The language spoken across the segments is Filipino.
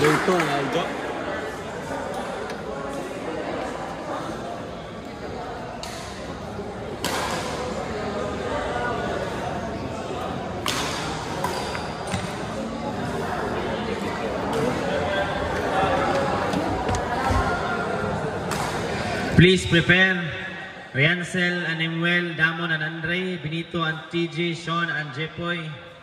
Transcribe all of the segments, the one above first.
Luto ang Aljo. Please prepare Riancel, Animuel, Damon, and Andre, Benito, and TJ, Sean, and Jepoy.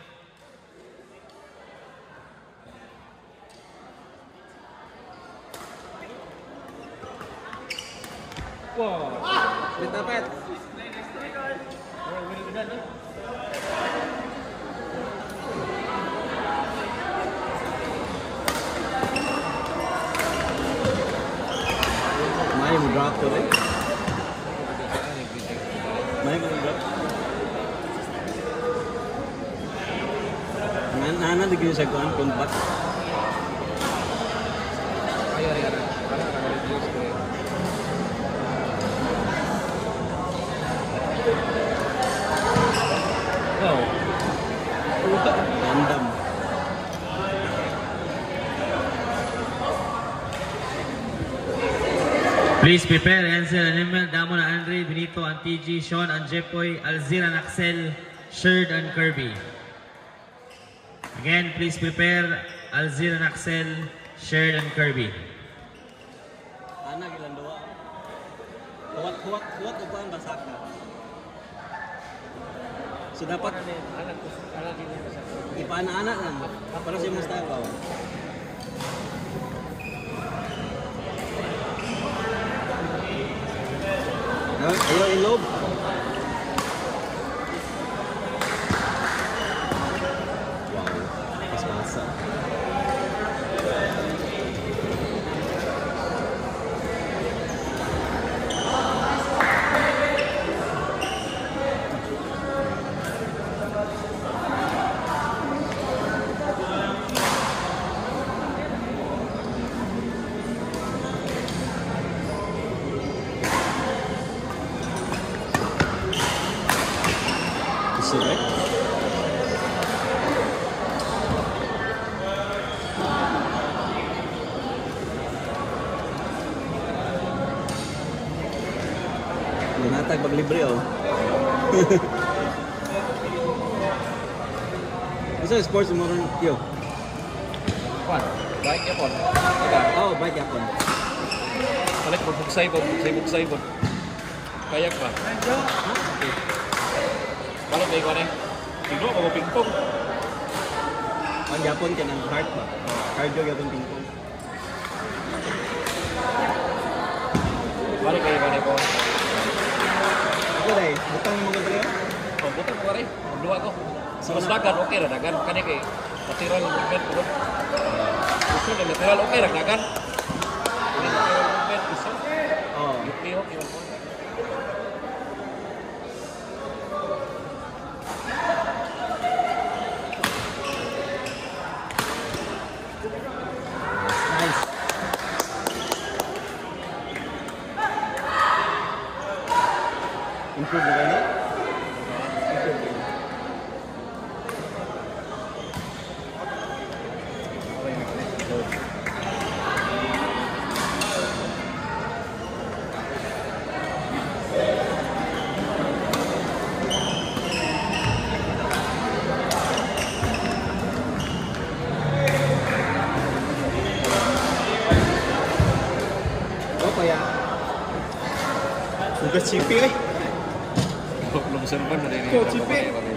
Wow. Dapat. May mo drop to rin. May mo drop. Nana digyo sa kuan kumpat. Random. Please prepare Riancel, Animuel, Damon, and Andre, Benito, and TJ, Sean, and Jepoy, Alzir, and Axel, Sherd, and Kirby. Again, please prepare Alzir, and Axel, Sherd, and Kirby. Anak ilan dua. Kuat upuan basak na. So dapat ipana-anak lang para siya mas tayo. Ayo ilob. Wow, pas-pasa. Right? Binatag paglibre oh. Isa sports mo ron yo. Kuan, bike yapon. Oh, bike yapon. Balik bugsay. Kayak ba? Okay. Kalau kayak gimana? Tinggal mau pingpong. Ang yapon ka ng heart ba? Cardio yapon pingpong. Balik kayak gimana ko? Ako dai, butang mo gudre. Oh, butang ko rin. Dua ko. Mas dagan oke lah dagan kan kayak lateral movement ko. Usul lateral oke lah dagan. Lateral movement bisa. Oh, Oke. nice. Improve na kayo? Kaya sudah chippy eh. Belum sempat dari ini. Kok chippy?